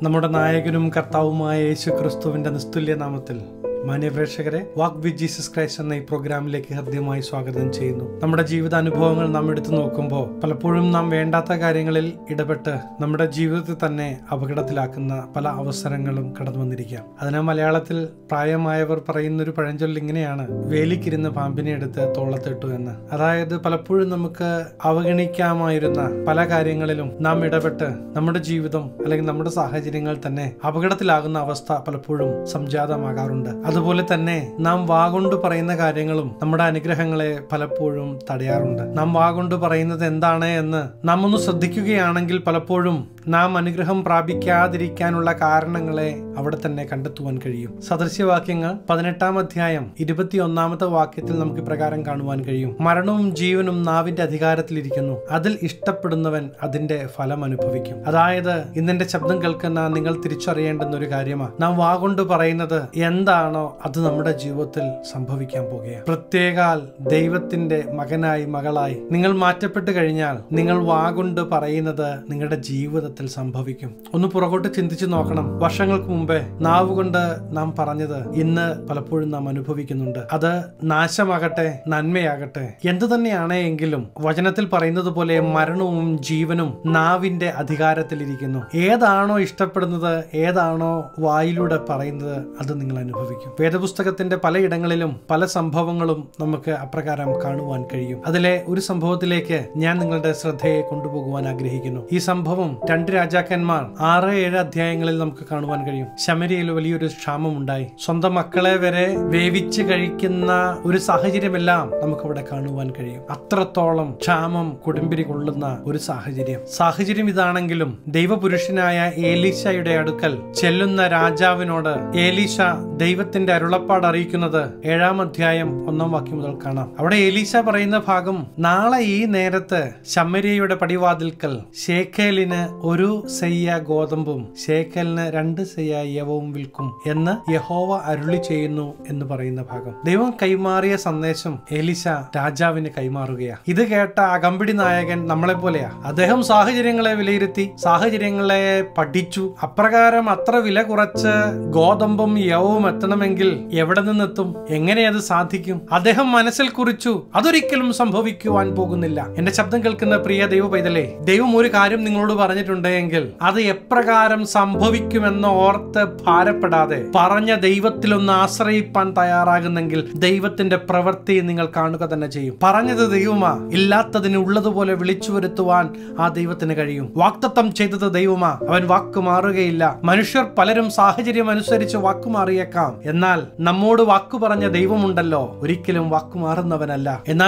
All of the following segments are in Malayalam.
നമ്മുടെ നായകനും കർത്താവുമായ യേശു ക്രിസ്തുവിന്റെ നിസ്തുല്യ നാമത്തിൽ മാന്യപ്രേക്ഷകരെ, വാക്ക് വിത്ത് ജീസസ് ക്രൈസ്റ്റ് എന്ന ഈ പ്രോഗ്രാമിലേക്ക് ഹൃദ്യമായി സ്വാഗതം ചെയ്യുന്നു. നമ്മുടെ ജീവിതാനുഭവങ്ങൾ നാം എടുത്തു നോക്കുമ്പോൾ പലപ്പോഴും നാം വേണ്ടാത്ത കാര്യങ്ങളിൽ ഇടപെട്ട് നമ്മുടെ ജീവിതത്തിൽ തന്നെ അപകടത്തിലാക്കുന്ന പല അവസരങ്ങളും കടന്നു വന്നിരിക്കാം. അതിന് മലയാളത്തിൽ പ്രായമായവർ പറയുന്നൊരു പഴഞ്ചൊല്ല് ഇങ്ങനെയാണ്: വേലിക്കിരുന്ന് പാമ്പിനെ എടുത്ത് തോളത്തിട്ടു എന്ന്. അതായത് പലപ്പോഴും നമുക്ക് അവഗണിക്കാമായിരുന്ന പല കാര്യങ്ങളിലും നാം ഇടപെട്ട് നമ്മുടെ ജീവിതം അല്ലെങ്കിൽ നമ്മുടെ സാഹചര്യങ്ങൾ തന്നെ അപകടത്തിലാകുന്ന അവസ്ഥ പലപ്പോഴും സംജാതമാകാറുണ്ട്. അതുപോലെ തന്നെ നാം വാഗൊണ്ട് പറയുന്ന കാര്യങ്ങളും നമ്മുടെ അനുഗ്രഹങ്ങളെ പലപ്പോഴും തടയാറുണ്ട്. നാം വാഗൊണ്ട് പറയുന്നത് എന്താണ് എന്ന് നാം ഒന്ന് ശ്രദ്ധിക്കുകയാണെങ്കിൽ പലപ്പോഴും നാം അനുഗ്രഹം പ്രാപിക്കാതിരിക്കാനുള്ള കാരണങ്ങളെ അവിടെ തന്നെ കണ്ടെത്തുവാൻ കഴിയും. സദൃശ്യവാക്യങ്ങൾ 18-ാം അധ്യായം 21-ാമത്തെ വാക്യത്തിൽ നമുക്ക് ഇപ്രകാരം കാണുവാൻ കഴിയും: മരണവും ജീവനും നാവിന്റെ അധികാരത്തിലിരിക്കുന്നു, അതിൽ ഇഷ്ടപ്പെടുന്നവൻ അതിന്റെ ഫലം അനുഭവിക്കും. അതായത് ഇന്നെന്റെ ശബ്ദം കേൾക്കുന്ന നിങ്ങൾ തിരിച്ചറിയേണ്ടുന്ന ഒരു കാര്യമാണ്, നാം വാഗൊണ്ട് പറയുന്നത് എന്താണോ അത് നമ്മുടെ ജീവിതത്തിൽ സംഭവിക്കാൻ പോകുകയാണ്. പ്രത്യേകാൽ ദൈവത്തിന്റെ മകനായി മകളായി നിങ്ങൾ മാറ്റപ്പെട്ട് കഴിഞ്ഞാൽ നിങ്ങൾ വാഗൊണ്ട് പറയുന്നത് നിങ്ങളുടെ ജീവിതത്തിൽ സംഭവിക്കും. ഒന്ന് പുറകോട്ട് ചിന്തിച്ചു നോക്കണം. വർഷങ്ങൾക്ക് മുമ്പേ നാവുകൊണ്ട് നാം പറഞ്ഞത് ഇന്ന് പലപ്പോഴും നാം അനുഭവിക്കുന്നുണ്ട്. അത് നാശമാകട്ടെ നന്മയാകട്ടെ എന്തു തന്നെയാണ് എങ്കിലും വചനത്തിൽ പറയുന്നത് പോലെ മരണവും ജീവനും നാവിന്റെ അധികാരത്തിലിരിക്കുന്നു. ഏതാണോ ഇഷ്ടപ്പെടുന്നത്, ഏതാണോ വായിലൂടെ പറയുന്നത്, അത് നിങ്ങൾ അനുഭവിക്കും. വേദപുസ്തകത്തിന്റെ പലയിടങ്ങളിലും പല സംഭവങ്ങളും നമുക്ക് അപ്രകാരം കാണുവാൻ കഴിയും. അതിലെ ഒരു സംഭവത്തിലേക്ക് ഞാൻ നിങ്ങളുടെ ശ്രദ്ധയെ കൊണ്ടുപോകുവാൻ ആഗ്രഹിക്കുന്നു. ഈ സംഭവം 2 രാജാക്കന്മാർ 6-7 അധ്യായങ്ങളിൽ നമുക്ക് കാണുവാൻ കഴിയും. ശമര്യയിൽ വലിയൊരു ക്ഷാമം ഉണ്ടായി. സ്വന്തം മക്കളെ വരെ വേവിച്ച് കഴിക്കുന്ന ഒരു സാഹചര്യമെല്ലാം നമുക്ക് അവിടെ കാണുവാൻ കഴിയും. അത്രത്തോളം ക്ഷാമം കൊടുമ്പിരി കൊള്ളുന്ന ഒരു സാഹചര്യം ഇതാണെങ്കിലും ദൈവപുരുഷനായ ഏലീശയുടെ അടുക്കൽ ചെല്ലുന്ന രാജാവിനോട് ഏലീശ ദൈവത്തിന്റെ അരുളപ്പാട് അറിയിക്കുന്നത് 7-ാം അധ്യായം 1-ാം വാക്യം മുതൽ കാണാം. അവിടെ ഏലീശ പറയുന്ന ഭാഗം: നാളെ ഈ നേരത്ത് ശമര്യയുടെ പടിവാതിൽക്കൽ ശേഖേലിന് 1 സെയ്യ ഗോതമ്പും ശേഖലിന് 2 സെയ്യ യവവും വിൽക്കും എന്ന് യഹോവ അരുളി ചെയ്യുന്നു എന്ന് പറയുന്ന ഭാഗം. ദൈവം കൈമാറിയ സന്ദേശം ഏലീശ രാജാവിന് കൈമാറുകയാ. ഇത് കേട്ട അകമ്പടി നായകൻ നമ്മളെ പോലെയാ. അദ്ദേഹം സാഹചര്യങ്ങളെ വിലയിരുത്തി, സാഹചര്യങ്ങളെ പഠിച്ചു. അപ്രകാരം അത്ര വില കുറച്ച് ഗോതമ്പും യവവും എത്തണമെങ്കിൽ എവിടെ നിന്നെത്തും, എങ്ങനെ അത് സാധിക്കും? അദ്ദേഹം മനസ്സിൽ കുറിച്ചു, അതൊരിക്കലും സംഭവിക്കുവാൻ പോകുന്നില്ല. എന്റെ ശബ്ദം കേൾക്കുന്ന പ്രിയ ദൈവ പൈതലേ, ദൈവം ഒരു കാര്യം നിങ്ങളോട് പറഞ്ഞിട്ടുണ്ടെങ്കിൽ അത് എപ്രകാരം സംഭവിക്കുമെന്ന് ഓർത്ത് ഭാരപ്പെടാതെ പറഞ്ഞ ദൈവത്തിലൊന്ന് ആശ്രയിപ്പാൻ തയ്യാറാകുന്നെങ്കിൽ ദൈവത്തിന്റെ പ്രവൃത്തി നിങ്ങൾ കാണുക തന്നെ ചെയ്യും. പറഞ്ഞത് ദൈവമാ, ഇല്ലാത്തതിന് ഉള്ളതുപോലെ വിളിച്ചു വരുത്തുവാൻ ആ ദൈവത്തിന് കഴിയും. വാഗ്ദത്തം ചെയ്തത് ദൈവമാ, അവൻ വാക്ക് മാറുകയില്ല. മനുഷ്യർ പലരും സാഹചര്യം അനുസരിച്ച് വാക്ക് മാറിയേക്കാം, എന്നാൽ നമ്മോട് വാക്കു പറഞ്ഞ ദൈവമുണ്ടല്ലോ, ഒരിക്കലും വാക്കു മാറുന്നവനല്ല. എന്നാൽ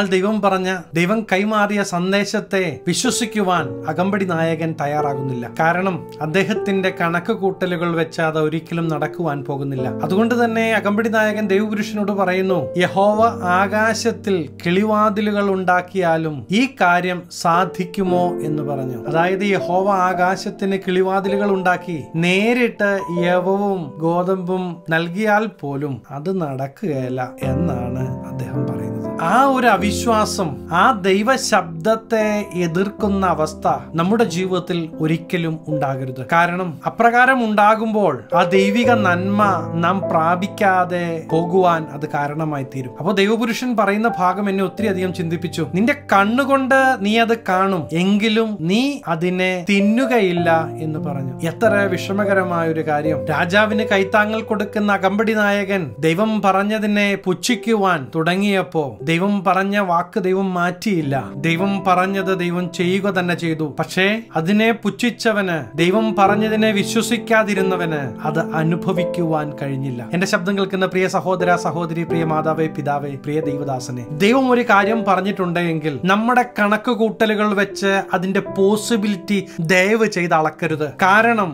ദൈവം കൈമാറിയ സന്ദേശത്തെ വിശ്വസിക്കുവാൻ അകമ്പടി നായകൻ തയ്യാറാകുന്നില്ല. കാരണം അദ്ദേഹത്തിന്റെ കണക്ക് കൂട്ടലുകൾ വെച്ച് അത് ഒരിക്കലും നടക്കുവാൻ പോകുന്നില്ല. അതുകൊണ്ട് തന്നെ അകമ്പടി നായകൻ ദൈവപുരുഷനോട് പറയുന്നു: യഹോവ ആകാശത്തിൽ കിളിവാതിലുകൾ ഉണ്ടാക്കിയാലും ഈ കാര്യം സാധിക്കുമോ എന്ന് പറഞ്ഞു. അതായത് യഹോവ ആകാശത്തിന് കിളിവാതിലുകൾ ഉണ്ടാക്കി നേരിട്ട് യവവും ഗോതമ്പും നൽകിയാൽ പോലും അത് നടക്കുകയില്ല എന്നാണ് അദ്ദേഹം പറയുന്നത്. ആ ഒരു അവിശ്വാസം, ആ ദൈവ ശബ്ദത്തെ എതിർക്കുന്ന അവസ്ഥ നമ്മുടെ ജീവിതത്തിൽ ഒരിക്കലും ഉണ്ടാകരുത്. കാരണം അപ്രകാരം ഉണ്ടാകുമ്പോൾ ആ ദൈവിക നന്മ നാം പ്രാപിക്കാതെ പോകുവാൻ അത് കാരണമായി തീരും. അപ്പോൾ ദൈവപുരുഷൻ പറയുന്ന ഭാഗം എന്നെ ഒത്തിരി അധികം ചിന്തിപ്പിച്ചു. നിന്റെ കണ്ണുകൊണ്ട് നീ അത് കാണും, എങ്കിലും നീ അതിനെ തിന്നുകയില്ല എന്ന് പറഞ്ഞു. എത്ര വിഷമകരമായ ഒരു കാര്യം. രാജാവിന് കൈത്താങ്ങൽ കൊടുക്കുന്ന അകമ്പടി നായകൻ ദൈവം പറഞ്ഞതിനെ പുച്ഛിക്കുവാൻ തുടങ്ങിയപ്പോ ദൈവം പറഞ്ഞ വാക്ക് ദൈവം മാറ്റിയില്ല. ദൈവം പറഞ്ഞത് ദൈവം ചെയ്യുക തന്നെ ചെയ്തു. പക്ഷേ അതിനെ പുച്ഛിച്ചവന്, ദൈവം പറഞ്ഞതിനെ വിശ്വസിക്കാതിരുന്നവന് അത് അനുഭവിക്കുവാൻ കഴിഞ്ഞില്ല. എന്റെ ശബ്ദം കേൾക്കുന്ന പ്രിയ സഹോദര സഹോദരി, പ്രിയ മാതാവേ പിതാവേ, പ്രിയ ദൈവദാസനെ, ദൈവം ഒരു കാര്യം പറഞ്ഞിട്ടുണ്ടെങ്കിൽ നമ്മുടെ കണക്ക് കൂട്ടലുകൾ വെച്ച് അതിന്റെ പോസിബിലിറ്റി ദയവ് ചെയ്ത് അളക്കരുത്. കാരണം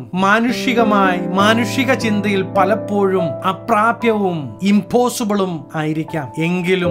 മാനുഷിക ചിന്തയിൽ പലപ്പോഴും അപ്രാപ്യവും ഇംപോസിബിളും ആയിരിക്കാം. എങ്കിലും ദൈവം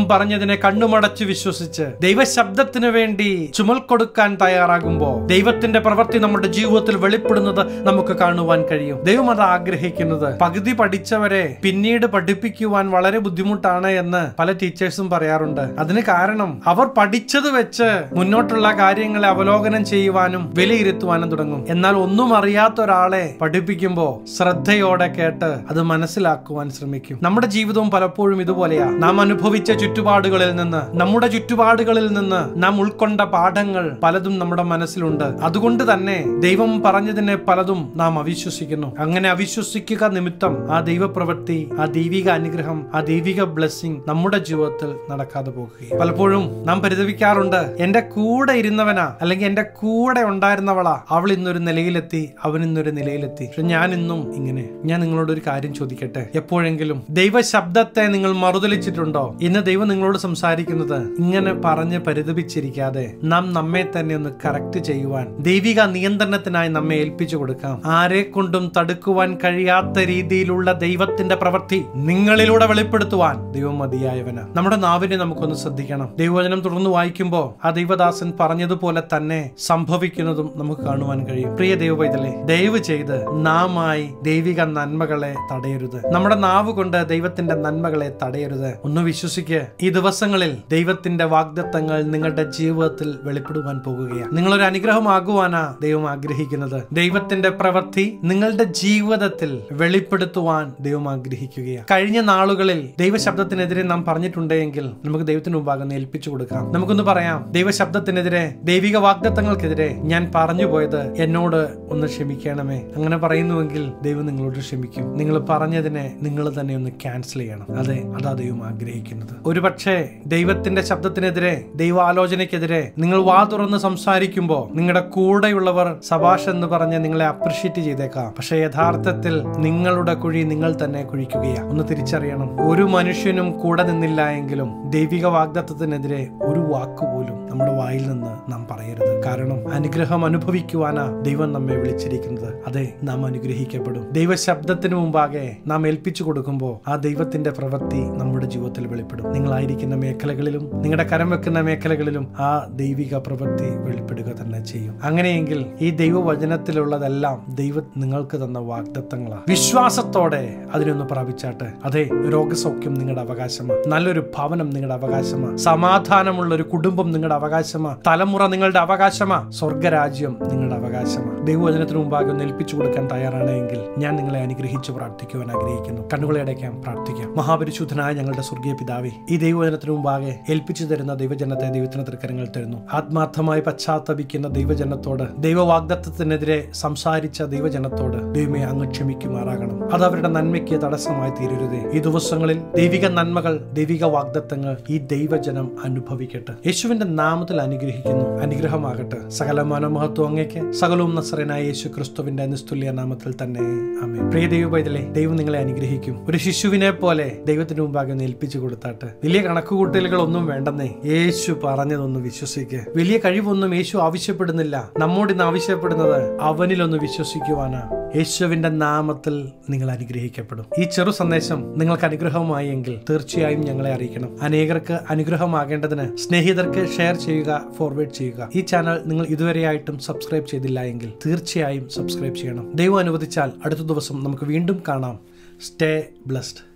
പറഞ്ഞതിനെ കണ്ണുമടച്ച് വിശ്വസിച്ച് ദൈവശബ്ദത്തിന് വേണ്ടി ചുമൽ കൊടുക്കാൻ തയ്യാറാകുമ്പോൾ ദൈവത്തിന്റെ പ്രവൃത്തി നമ്മുടെ ജീവിതത്തിൽ വെളിപ്പെടുന്നത് നമുക്ക് കാണുവാൻ കഴിയും. ദൈവം അത് ആഗ്രഹിക്കുന്നത്. പകുതി പഠിച്ചവരെ പിന്നീട് പഠിപ്പിക്കുവാൻ വളരെ ബുദ്ധിമുട്ടാണ് എന്ന് പല ടീച്ചേഴ്സും പറയാറുണ്ട്. അതിന് കാരണം അവർ പഠിച്ചത് വെച്ച് മുന്നോട്ടുള്ള കാര്യങ്ങളെ അവലോകനം ചെയ്യുവാനും വിലയിരുത്തുവാനും തുടങ്ങും. എന്നാൽ ഒന്നും അറിയാത്ത ഒരാളെ പഠിപ്പിക്കുമ്പോൾ ശ്രദ്ധയോടെ കേട്ട് അത് മനസ്സിലാക്കുവാൻ ശ്രമിക്കും. നമ്മുടെ ജീവിതവും പലപ്പോഴും ഇതുപോലെയാ. നാം അനുഭവിച്ച ചുറ്റുപാടുകളിൽ നിന്ന്, നമ്മുടെ ചുറ്റുപാടുകളിൽ നിന്ന് നാം ഉൾക്കൊണ്ട പാഠങ്ങൾ പലതും നമ്മുടെ മനസ്സിലുണ്ട്. അതുകൊണ്ട് തന്നെ ദൈവം പറഞ്ഞതിനെ പലതും നാം അവിശ്വസിക്കുന്നു. അങ്ങനെ അവിശ്വസിക്കുക നിമിത്തം ആ ദൈവപ്രവൃത്തി, ആ ദൈവിക അനുഗ്രഹം, ആ ദൈവിക ബ്ലെസ്സിംഗ് നമ്മുടെ ജീവിതത്തിൽ നടക്കാതെ പോകുകയും പലപ്പോഴും നാം പരിതപിക്കാറുണ്ട്. എന്റെ കൂടെ ഇരുന്നവനാ, അല്ലെങ്കിൽ എന്റെ കൂടെ ഉണ്ടായിരുന്നവളാ, അവൾ ഇന്നൊരു നിലയിലെത്തി, അവൻ ഇന്നൊരു നിലയിലെത്തി, പക്ഷെ ഞാൻ ഇന്നും ഇങ്ങനെ. ഞാൻ നിങ്ങളോട് ഒരു കാര്യം ചോദിക്കട്ടെ, എപ്പോഴെങ്കിലും ദൈവശബ്ദത്തെ നിങ്ങൾ മറുതലിച്ചിട്ടുണ്ടോ? ഇന്ന് ദൈവം നിങ്ങളോട് സംസാരിക്കുന്നത് ഇങ്ങനെ പറഞ്ഞ് പരിതപിച്ചിരിക്കാതെ നാം നമ്മെ തന്നെ ഒന്ന് കറക്റ്റ് ചെയ്യുവാൻ, ദൈവിക നിയന്ത്രണത്തിനായി നമ്മെ ഏൽപ്പിച്ചു കൊടുക്കാം. ആരെ കൊണ്ടും തടുക്കുവാൻ കഴിയാത്ത രീതിയിലുള്ള ദൈവത്തിന്റെ പ്രവൃത്തി നിങ്ങളിലൂടെ വെളിപ്പെടുത്തുവാൻ ദൈവം മതിയായവനാ. നമ്മുടെ നാവിനെ നമുക്കൊന്ന് ശ്രദ്ധിക്കണം. ദൈവവചനം തുടർന്ന് വായിക്കുമ്പോൾ ആ ദൈവദാസൻ പറഞ്ഞതുപോലെ തന്നെ സംഭവിക്കുന്നതും നമുക്ക് കാണുവാൻ കഴിയും. പ്രിയ ദൈവപൈതലേ, ദയവ് ചെയ്ത് നാമായി ദൈവിക നന്മകളെ തടയരുത്. നമ്മുടെ നാവ് കൊണ്ട് ദൈവത്തിന്റെ നന്മകളെ തടയരുത്. ഒന്ന് വിശ്വസിക്കുക, ഈ ദിവസങ്ങളിൽ ദൈവത്തിന്റെ വാഗ്ദത്തങ്ങൾ നിങ്ങളുടെ ജീവിതത്തിൽ വെളിപ്പെടുവാൻ പോകുകയാണ്. നിങ്ങളൊരു അനുഗ്രഹമാകുവാനാ ദൈവം ആഗ്രഹിക്കുന്നത്. ദൈവത്തിന്റെ പ്രവൃത്തി നിങ്ങളുടെ ജീവിതത്തിൽ വെളിപ്പെടുത്തുവാൻ ദൈവം ആഗ്രഹിക്കുകയാണ്. കഴിഞ്ഞ നാളുകളിൽ ദൈവശബ്ദത്തിനെതിരെ നാം പറഞ്ഞിട്ടുണ്ടെങ്കിൽ നമുക്ക് ദൈവത്തിന് മുമ്പാകെ ഏൽപ്പിച്ചു കൊടുക്കാം. നമുക്കൊന്ന് പറയാം, ദൈവശബ്ദത്തിനെതിരെ, ദൈവിക വാഗ്ദത്തങ്ങൾക്കെതിരെ ഞാൻ പറഞ്ഞു പോയത് എന്നോട് ഒന്ന് ക്ഷമിക്കണമേ. അങ്ങനെ പറയുന്നുവെങ്കിൽ ദൈവം നിങ്ങളോട് ക്ഷമിക്കും. നിങ്ങൾ പറഞ്ഞതിനെ നിങ്ങൾ തന്നെ ഒന്ന് ക്യാൻസൽ ചെയ്യണം. അതെ, അതാ ദൈവം ആഗ്രഹിക്കുന്നത്. ഒരുപക്ഷെ ദൈവത്തിന്റെ ശബ്ദത്തിനെതിരെ, ദൈവാലോചനയ്ക്കെതിരെ നിങ്ങൾ വാ തുറന്ന് സംസാരിക്കുമ്പോൾ നിങ്ങളുടെ കൂടെയുള്ളവർ സബാഷ് എന്ന് പറഞ്ഞ് നിങ്ങളെ അപ്രിഷ്യേറ്റ് ചെയ്തേക്കാം. പക്ഷെ യഥാർത്ഥത്തിൽ നിങ്ങളുടെ കുഴി നിങ്ങൾ തന്നെ കുഴിക്കുകയാണ്. ഒന്ന് തിരിച്ചറിയണം, ഒരു മനുഷ്യനും കൂടെ നിന്നില്ല എങ്കിലും ദൈവിക വാഗ്ദത്തത്തിനെതിരെ ഒരു വാക്കുപോലും നമ്മുടെ വായിൽ നിന്ന് നാം പറയരുത്. കാരണം അനുഗ്രഹം അനുഭവിക്കുവാനാ ദൈവം നമ്മെ വിളിച്ചിരിക്കുന്നത്. അതെ, നാം അനുഗ്രഹിക്കപ്പെടും. ദൈവശബ്ദത്തിന് മുമ്പാകെ നാം ഏൽപ്പിച്ചു കൊടുക്കുമ്പോൾ ആ ദൈവത്തിന്റെ പ്രവൃത്തി നമ്മുടെ ജീവിതത്തിൽ വെളിപ്പെടും. നിങ്ങളായിരിക്കുന്ന മേഖലകളിലും, നിങ്ങളുടെ കരം വെക്കുന്ന മേഖലകളിലും ആ ദൈവിക പ്രവൃത്തി വെളിപ്പെടുക തന്നെ ചെയ്യും. അങ്ങനെയെങ്കിൽ ഈ ദൈവവചനത്തിലുള്ളതെല്ലാം ദൈവം നിങ്ങൾക്ക് തന്ന വാഗ്ദത്തങ്ങളാണ്. വിശ്വാസത്തോടെ അതിനൊന്ന് പ്രാപിച്ചാട്ടെ. അതെ, രോഗസൗഖ്യം നിങ്ങളുടെ അവകാശമാണ്. നല്ലൊരു ഭവനം നിങ്ങളുടെ അവകാശമാണ്. സമാധാനമുള്ള ഒരു കുടുംബം നിങ്ങളുടെ അവകാശമാണ്. തലമുറ നിങ്ങളുടെ അവകാശമാണ്. സ്വർഗരാജ്യം നിങ്ങളുടെ അവകാശമാണ്. ദൈവവചനത്തിന് മുമ്പാകെ ഒന്ന് ഏൽപ്പിച്ചു കൊടുക്കാൻ തയ്യാറാണെങ്കിൽ ഞാൻ നിങ്ങളെ അനുഗ്രഹിച്ച് പ്രാർത്ഥിക്കുവാൻ ആഗ്രഹിക്കുന്നു. കണ്ണുകളെ അടയ്ക്കാം, പ്രാർത്ഥിക്കാം. മഹാപരിശുദ്ധനായ ഞങ്ങളുടെ സ്വർഗീയ പിതാവേ, ഈ ദൈവവചനത്തിന് മുമ്പാകെ ഏൽപ്പിച്ചു തരുന്ന ദൈവജനത്തെ ദൈവത്തിന് തൃക്കരങ്ങൾ തരുന്നു. ആത്മാർത്ഥമായി പശ്ചാത്തപിക്കുന്ന ദൈവജനത്തോട്, ദൈവവാഗ്ദത്തത്തിനെതിരെ സംസാരിച്ച ദൈവജനത്തോട് ദൈവമേ അങ്ങ് ക്ഷമിക്കുമാറാകണം. അത് അവരുടെ നന്മയ്ക്ക് തടസ്സമായി തീരരുതേ. ഈ ദിവസങ്ങളിൽ ദൈവിക നന്മകൾ, ദൈവിക വാഗ്ദത്തങ്ങൾ ഈ ദൈവജനം അനുഭവിക്കട്ടെ. യേശുവിന്റെ നാമത്തിൽ അനുഗ്രഹിക്കുന്നു. അനുഗ്രഹമാകട്ടെ. സകല മനോമഹത്വം അങ്ങേക്ക്, സകലവും നസറേനായ യേശു ക്രിസ്തുവിന്റെ നിസ്തുല്യ നാമത്തിൽ തന്നെ ആമേൻ. പ്രിയ ദൈവപൈതലേ, ദൈവം നിങ്ങളെ അനുഗ്രഹിക്കും. ഒരു ശിശുവിനെ പോലെ ദൈവത്തിന് മുമ്പാകെ ഒന്ന് ഏൽപ്പിച്ചു കൊടുത്താട്ട്. വലിയ കണക്കുകൂട്ടലുകളൊന്നും വേണ്ടെന്നേ. യേശു പറഞ്ഞതൊന്ന് വിശ്വസിക്കുക. വലിയ കഴിവൊന്നും യേശു ആവശ്യപ്പെടുന്നില്ല. നമ്മോട് ഇന്ന് ആവശ്യപ്പെടുന്നത് അവനിലൊന്ന് വിശ്വസിക്കുവാനാ. യേശുവിന്റെ നാമത്തിൽ നിങ്ങൾ അനുഗ്രഹിക്കപ്പെടും. ഈ ചെറു സന്ദേശം നിങ്ങൾക്ക് അനുഗ്രഹമായി എങ്കിൽ തീർച്ചയായും ഞങ്ങളെ അറിയിക്കണം. അനേകർക്ക് അനുഗ്രഹമാകേണ്ടതിന് സ്നേഹിതർക്ക് ഷെയർ ചെയ്യുക, ഫോർവേഡ് ചെയ്യുക. ഈ ചാനൽ നിങ്ങൾ ഇതുവരെയായിട്ടും സബ്സ്ക്രൈബ് ചെയ്തില്ല എങ്കിൽ തീർച്ചയായും സബ്സ്ക്രൈബ് ചെയ്യണം. ദൈവം അനുവദിച്ചാൽ അടുത്ത ദിവസം നമുക്ക് വീണ്ടും കാണാം. Stay blessed.